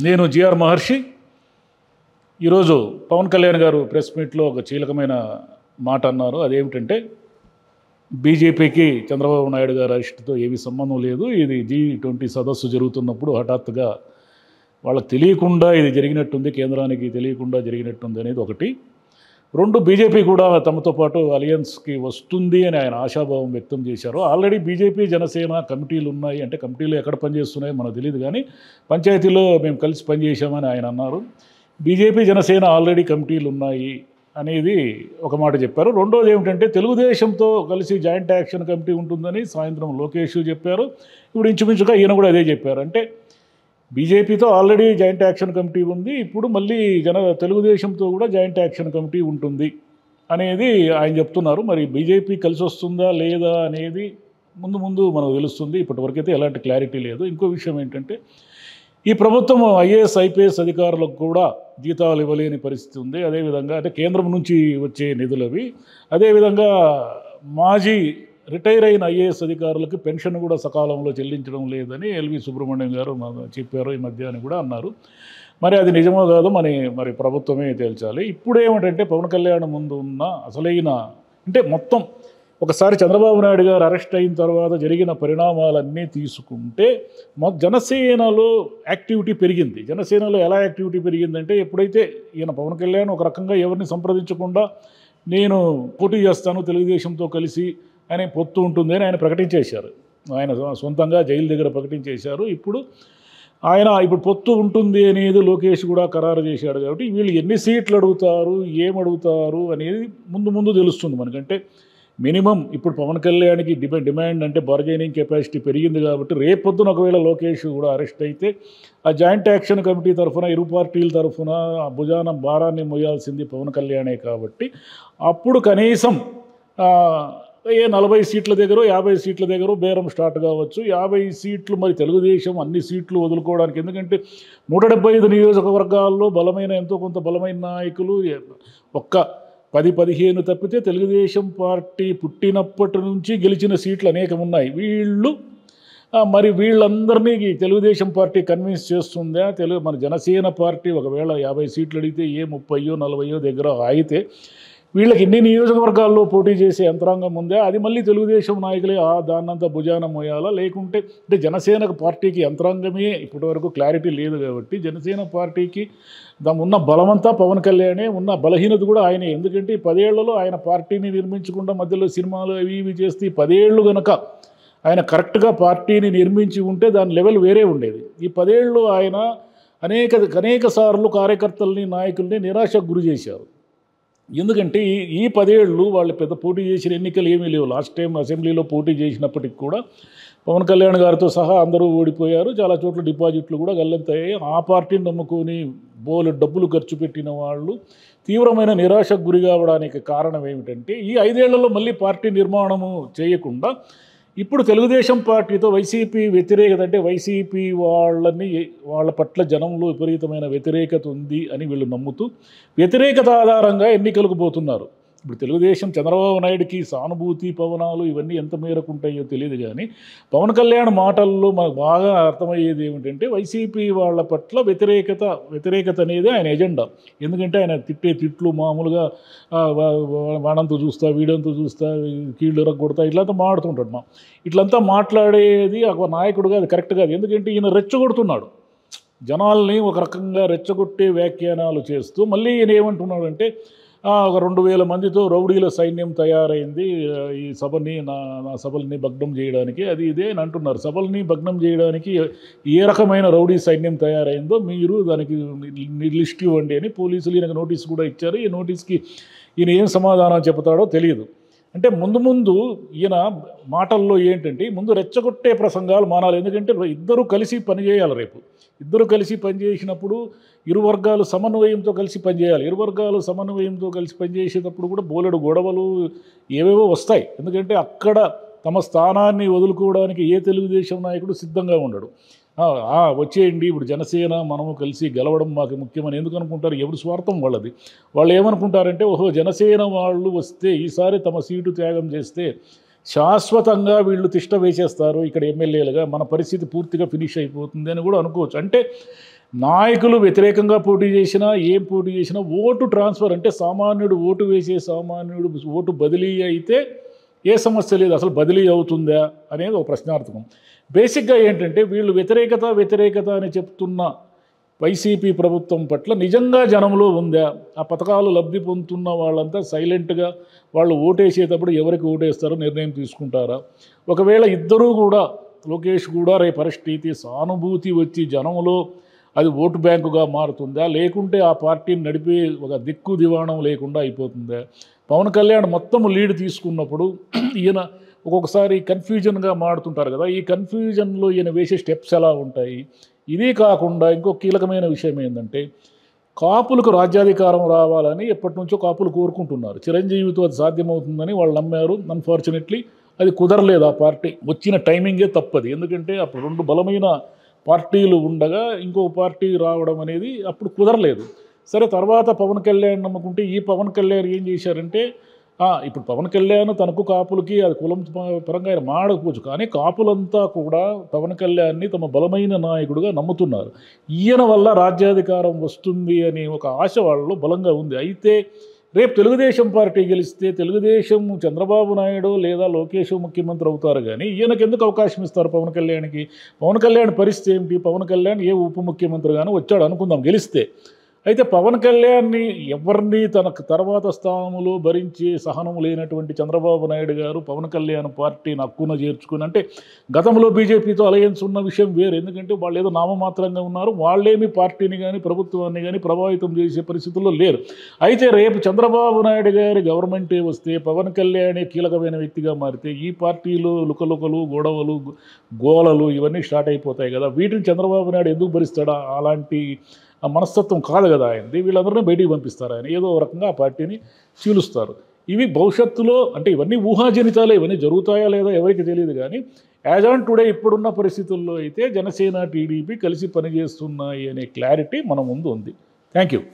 నేను జిఆర్ మహర్షి. ఈరోజు పవన్ కళ్యాణ్ గారు ప్రెస్ మీట్లో ఒక కీలకమైన మాట అన్నారు. అదేమిటంటే బీజేపీకి చంద్రబాబు నాయుడు గారి అరెస్టుతో ఏమీ సంబంధం లేదు, ఇది G20 సదస్సు జరుగుతున్నప్పుడు హఠాత్తుగా వాళ్ళకి తెలియకుండా ఇది జరిగినట్టుంది, కేంద్రానికి తెలియకుండా జరిగినట్టుంది అనేది ఒకటి. రెండు, బీజేపీ కూడా తమతో పాటు అలయన్స్కి వస్తుంది అని ఆయన ఆశాభావం వ్యక్తం చేశారు. ఆల్రెడీ బీజేపీ జనసేన కమిటీలు ఉన్నాయి, అంటే కమిటీలు ఎక్కడ పనిచేస్తున్నాయో మనకు తెలియదు, కానీ పంచాయతీలో మేము కలిసి పనిచేశామని ఆయన అన్నారు. బీజేపీ జనసేన ఆల్రెడీ కమిటీలు ఉన్నాయి అనేది ఒక మాట చెప్పారు. రెండోది ఏమిటంటే తెలుగుదేశంతో కలిసి జాయింట్ యాక్షన్ కమిటీ ఉంటుందని సాయంత్రం లోకేష్ చెప్పారు. ఇప్పుడు ఇంచుమించుగా ఈయన కూడా అదే చెప్పారు. అంటే బీజేపీతో ఆల్రెడీ జాయింట్ యాక్షన్ కమిటీ ఉంది, ఇప్పుడు మళ్ళీ తెలుగుదేశంతో కూడా జాయింట్ యాక్షన్ కమిటీ ఉంటుంది అనేది ఆయన చెప్తున్నారు. మరి బీజేపీ కలిసి వస్తుందా లేదా అనేది ముందు ముందు మనకు తెలుస్తుంది. ఇప్పటివరకైతే ఎలాంటి క్లారిటీ లేదు. ఇంకో విషయం ఏంటంటే ఈ ప్రభుత్వం ఐఏఎస్ ఐపీఎస్ అధికారులకు కూడా జీతాలు ఇవ్వలేని పరిస్థితి ఉంది. అదేవిధంగా అంటే కేంద్రం నుంచి వచ్చే నిధులవి, అదేవిధంగా మాజీ రిటైర్ అయిన ఐఏఎస్ అధికారులకు పెన్షన్ కూడా సకాలంలో చెల్లించడం లేదని ఎల్వి సుబ్రహ్మణ్యం గారు చెప్పారు ఈ మధ్య అని కూడా అన్నారు. మరి అది నిజమో కాదో మరి ప్రభుత్వమే తేల్చాలి. ఇప్పుడు ఏమిటంటే పవన్ కళ్యాణ్ ముందు ఉన్న అసలైన అంటే మొత్తం ఒకసారి చంద్రబాబు నాయుడు గారు అరెస్ట్ అయిన తర్వాత జరిగిన పరిణామాలన్నీ తీసుకుంటే జనసేనలో యాక్టివిటీ పెరిగింది. జనసేనలో ఎలా యాక్టివిటీ పెరిగిందంటే ఎప్పుడైతే ఈయన పవన్ కళ్యాణ్ ఒక రకంగా ఎవరిని సంప్రదించకుండా నేను పోటీ చేస్తాను తెలుగుదేశంతో కలిసి అనే పొత్తు ఉంటుంది అని ఆయన ప్రకటించేశారు. ఆయన సొంతంగా జైలు దగ్గర ప్రకటించేశారు. ఇప్పుడు పొత్తు ఉంటుంది అనేది లోకేష్ కూడా ఖరారు చేశాడు. కాబట్టి వీళ్ళు ఎన్ని సీట్లు అడుగుతారు, ఏమడుగుతారు అనేది ముందు తెలుస్తుంది మనకంటే. మినిమం ఇప్పుడు పవన్ కళ్యాణ్కి డిమాండ్ అంటే బార్గెనింగ్ కెపాసిటీ పెరిగింది. కాబట్టి రేపొద్దున ఒకవేళ లోకేష్ కూడా అరెస్ట్ అయితే ఆ జాయింట్ యాక్షన్ కమిటీ తరఫున ఇరు పార్టీల తరఫున భుజాన భారాన్ని మోయాల్సింది పవన్ కళ్యాణే. కాబట్టి అప్పుడు కనీసం 40 సీట్ల దగ్గర 50 సీట్ల దగ్గర బేరం స్టార్ట్ కావచ్చు. 50 సీట్లు మరి తెలుగుదేశం అన్ని సీట్లు వదులుకోవడానికి, ఎందుకంటే 175 నియోజకవర్గాల్లో ఎంతో కొంత బలమైన నాయకులు ఒక్క 10-15 తప్పితే తెలుగుదేశం పార్టీ పుట్టినప్పటి నుంచి గెలిచిన సీట్లు అనేకం ఉన్నాయి. వీళ్ళందరినీ తెలుగుదేశం పార్టీ కన్విన్స్ చేస్తుందా? మన జనసేన పార్టీ ఒకవేళ 50 సీట్లు అడిగితే 30-40 దగ్గర ఆగితే వీళ్ళకి ఎన్ని నియోజకవర్గాల్లో పోటీ చేసే యంత్రాంగం ఉందా? అది మళ్ళీ తెలుగుదేశం నాయకులే దాన్నంతా భుజాన మోయాలా? లేకుంటే అంటే జనసేన పార్టీకి యంత్రాంగమే ఇప్పటివరకు క్లారిటీ లేదు. కాబట్టి జనసేన పార్టీకి ఉన్న బలమంతా పవన్ కళ్యాణే, ఉన్న బలహీనత కూడా ఆయనే. ఎందుకంటే 10 ఏళ్లలో ఆయన పార్టీని నిర్మించకుండా మధ్యలో సినిమాలు ఇవి చేస్తే 10 ఏళ్ళు కనుక ఆయన కరెక్ట్గా పార్టీని నిర్మించి ఉంటే దాని లెవెల్ వేరే ఉండేది. ఈ 10 ఏళ్ళు ఆయన అనేక సార్లు కార్యకర్తల్ని నాయకుల్ని నిరాశకు గురి చేశారు. ఎందుకంటే ఈ 10 ఏళ్ళు వాళ్ళు పెద్ద పోటీ చేసిన ఎన్నికలు ఏమీ లేవు. లాస్ట్ టైం అసెంబ్లీలో పోటీ చేసినప్పటికి కూడా పవన్ కళ్యాణ్ గారితో సహా అందరూ ఓడిపోయారు. చాలా చోట్ల డిపాజిట్లు కూడా గల్లంతయ్యాయి. ఆ పార్టీని నమ్ముకొని డబ్బులు ఖర్చు పెట్టిన వాళ్ళు తీవ్రమైన నిరాశకు గురి కావడానికి కారణం ఏమిటంటే ఈ 5 ఏళ్లలో మళ్ళీ పార్టీ నిర్మాణము చేయకుండా ఇప్పుడు తెలుగుదేశం పార్టీతో వైసీపీ వ్యతిరేకత, అంటే వైసీపీ వాళ్ళ పట్ల జనంలో విపరీతమైన వ్యతిరేకత ఉంది అని వీళ్ళు నమ్ముతూ వ్యతిరేకత ఆధారంగా ఎన్నికలకు పోతున్నారు. ఇప్పుడు తెలుగుదేశం చంద్రబాబు నాయుడికి సానుభూతి పవనాలు ఇవన్నీ ఎంత మేరకు ఉంటాయో తెలియదు, కానీ పవన్ కళ్యాణ్ మాటల్లో మనకు బాగా అర్థమయ్యేది ఏమిటంటే వైసీపీ వాళ్ళ పట్ల వ్యతిరేకత అనేది ఆయన ఎజెండా. ఎందుకంటే ఆయన తిట్టే తిట్లు మామూలుగా వాడంతో చూస్తా, వీడంతో చూస్తా, కీళ్ళు ఎరగొడతా ఇట్లంతా మాడుతుంటాడు. ఇట్లంతా మాట్లాడేది ఒక నాయకుడుగా అది కరెక్ట్ కాదు. ఎందుకంటే ఈయన రెచ్చగొడుతున్నాడు, జనాల్ని ఒక రకంగా రెచ్చగొట్టే వ్యాఖ్యానాలు చేస్తూ మళ్ళీ ఈయన ఏమంటున్నాడంటే ఒక 2000 మందితో రౌడీల సైన్యం తయారైంది ఈ నా సభల్ని భగ్నం చేయడానికి, అది ఇదే అని అంటున్నారు. సభల్ని భగ్నం చేయడానికి ఏ రకమైన రౌడీ సైన్యం తయారైందో మీరు దానికి లిస్ట్ ఇవ్వండి అని పోలీసులు ఈయనకు నోటీస్ కూడా ఇచ్చారు. ఈ నోటీస్కి ఈయన ఏం సమాధానం చెబుతాడో తెలియదు. అంటే ముందు ఈయన మాటల్లో ఏంటంటే ముందు రెచ్చగొట్టే ప్రసంగాలు మానాలి. ఎందుకంటే ఇద్దరు కలిసి పనిచేయాలి. రేపు ఇద్దరు కలిసి పనిచేసినప్పుడు ఇరు వర్గాలు సమన్వయంతో కలిసి పనిచేయాలి. ఇరు వర్గాలు సమన్వయంతో కలిసి పనిచేసేటప్పుడు కూడా బోలెడు గొడవలు ఏవేవో వస్తాయి. ఎందుకంటే అక్కడ తమ స్థానాన్ని వదులుకోవడానికి ఏ తెలుగుదేశం నాయకుడు సిద్ధంగా ఉండడు. వచ్చేయండి ఇప్పుడు జనసేన మనము కలిసి గెలవడం మాకు ముఖ్యమని ఎందుకు అనుకుంటారు? ఎవరి స్వార్థం వాళ్ళది. వాళ్ళు ఏమనుకుంటారంటే ఓహో జనసేన వాళ్ళు వస్తే ఈసారి తమ సీటు త్యాగం చేస్తే శాశ్వతంగా వీళ్ళు తిష్ట వేసేస్తారు ఇక్కడ ఎమ్మెల్యేలుగా, మన పరిస్థితి పూర్తిగా ఫినిష్ అయిపోతుంది అని కూడా అనుకోవచ్చు. అంటే నాయకులు వ్యతిరేకంగా పోటీ చేసినా, ఏం పోటీ చేసినా ఓటు ట్రాన్స్ఫర్ అంటే సామాన్యుడు ఓటు వేసే సామాన్యుడు ఓటు బదిలీ అయితే ఏ సమస్య లేదు. అసలు బదిలీ అవుతుందా అనేది ఒక ప్రశ్నార్థకం. బేసిక్‌గా ఏంటంటే వీళ్ళు వ్యతిరేకత అని చెప్తున్న వైసీపీ ప్రభుత్వం పట్ల నిజంగా జనంలో ఉందా? ఆ పథకాలు లబ్ధి పొందుతున్న వాళ్ళంతా సైలెంట్‌గా వాళ్ళు ఓటేసేటప్పుడు ఎవరికి ఓటేస్తారో నిర్ణయం తీసుకుంటారా? ఒకవేళ ఇద్దరూ కూడా లోకేష్ కూడా రేపు అరెస్ట్ అయితే సానుభూతి వచ్చి జనంలో అది ఓటు బ్యాంకుగా మారుతుందా? లేకుంటే ఆ పార్టీని నడిపే ఒక దిక్కు దివాణం లేకుండా అయిపోతుందా? పవన్ కళ్యాణ్ మొత్తం లీడ్ తీసుకున్నప్పుడు ఈయన ఒక్కొక్కసారి కన్ఫ్యూజన్‌గా మారుతుంటారు కదా! ఈ కన్ఫ్యూజన్‌లో ఈయన వేసే స్టెప్స్ ఎలా ఉంటాయి? ఇది కాకుండా ఇంకో కీలకమైన విషయం ఏందంటే, కాపులకు రాజ్యాధికారం రావాలని ఎప్పటినుంచో కాపులు కోరుకుంటున్నారు. చిరంజీవితో అది సాధ్యమవుతుందని వాళ్ళు నమ్మారు. అన్‌ఫార్చునేట్‌లీ అది కుదరలేదు ఆ పార్టీ. వచ్చిన టైమింగే తప్పది. ఎందుకంటే అప్పుడు 2 బలమైన పార్టీలు ఉండగా ఇంకో పార్టీ రావడం అనేది అప్పుడు కుదరలేదు. సరే తర్వాత పవన్ కళ్యాణ్ నమ్ముకుంటే ఈ పవన్ కళ్యాణ్ ఏం చేశారంటే ఇప్పుడు పవన్ కళ్యాణ్ తనకు కాపులకి అది కులం పరంగా ఆయన మాడకపోవచ్చు. కానీ కాపులంతా కూడా పవన్ కళ్యాణ్‌ని తమ బలమైన నాయకుడిగా నమ్ముతున్నారు. ఈయన వల్ల రాజ్యాధికారం వస్తుంది అనే ఒక ఆశ వాళ్ళలో బలంగా ఉంది. అయితే రేపు తెలుగుదేశం పార్టీ గెలిస్తే తెలుగుదేశం చంద్రబాబు నాయుడు లేదా లోకేష్ ముఖ్యమంత్రి అవుతారు గానీ ఈయనకెందుకు అవకాశం ఇస్తారు పవన్ కళ్యాణ్‌కి? పవన్ కళ్యాణ్ పరిస్థితి ఏమిటి? పవన్ కళ్యాణ్ ఏ ఉప ముఖ్యమంత్రిగానో వచ్చాడు అనుకుందాం గెలిస్తే. అయితే పవన్ కళ్యాణ్‌ని ఎవరిని తనకు తర్వాత స్థానంలో భరించే సహనం లేనటువంటి చంద్రబాబు నాయుడు గారు పవన్ కళ్యాణ్ పార్టీని హక్కున చేర్చుకుని అంటే గతంలో బీజేపీతో అలయన్స్ ఉన్న విషయం వేరు. ఎందుకంటే వాళ్ళు ఏదో నామమాత్రంగా ఉన్నారు. వాళ్ళేమి పార్టీని గానీ, ప్రభుత్వాన్ని గానీ ప్రభావితం చేసే పరిస్థితుల్లో లేరు. అయితే రేపు చంద్రబాబు నాయుడు గారి గవర్నమెంటే వస్తే పవన్ కళ్యాణే కీలకమైన వ్యక్తిగా మారితే ఈ పార్టీలో లుకలుకలు, గొడవలు, గోలలు ఇవన్నీ స్టార్ట్ అయిపోతాయి కదా! వీటిని చంద్రబాబు నాయుడు ఎందుకు భరిస్తాడా? అలాంటి ఆ మనస్తత్వం కాదు కదా ఆయనది. వీళ్ళందరినీ బయటికి పంపిస్తారు ఆయన. ఏదో ఒక రకంగా ఆ పార్టీని చీలుస్తారు. ఇవి భవిష్యత్తులో అంటే ఇవన్నీ ఊహాజనితాలే. ఇవన్నీ జరుగుతాయా లేదా ఎవరికీ తెలీదు గానీ, యాజ్ ఆన్ టుడే ఇప్పుడున్న పరిస్థితుల్లో అయితే జనసేన, టీడీపీ కలిసి పనిచేస్తున్నాయి అనే క్లారిటీ మన ముందు ఉంది. Thank you.